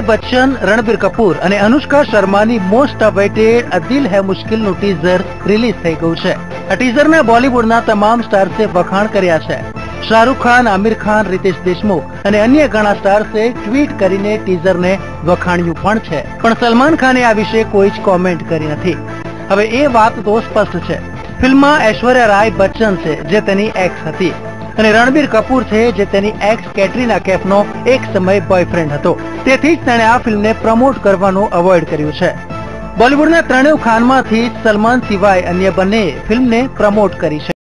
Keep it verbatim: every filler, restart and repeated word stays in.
અમિતાભ બચ્ચન, રણબીર કપૂર અને અનુષ્કા શર્માની મોસ્ટ અવેઇટેડ દિલ હે મુશ્કિલનું ટીઝર રિલીઝ થઈ ગયું છે। આ ટીઝરના બોલિવૂડના તમામ સ્ટાર્સે વખાણ કર્યા છે। શાહરૂખ ખાન, આમિર ખાન, રિતેશ દેશમુખ અને અન્ય ઘણા સ્ટાર્સે ટ્વીટ કરીને ટીઝરને વખાણ્યું પણ છે, પણ સલમાન ખાને આ વિશે કોઈ જ કોમેન્ટ કરી નથી। હવે એ વાત તો સ્પષ્ટ છે, ફિલ્મમાં ઐશ્વર્યા રાય બચ્ચન છે જે તેની એક્સ હતી અને રણબીર કપૂર છે જે તેની એક્સ કેટરીના કૈફનો એક સમય બોયફ્રેન્ડ હતો। તેથી જ તેણે આ ફિલ્મને પ્રમોટ કરવાનું અવોઇડ કર્યું છે। બોલિવૂડના ત્રણેય ખાનમાંથી સલમાન સિવાય અન્ય બંનેએ ફિલ્મને પ્રમોટ કરી છે।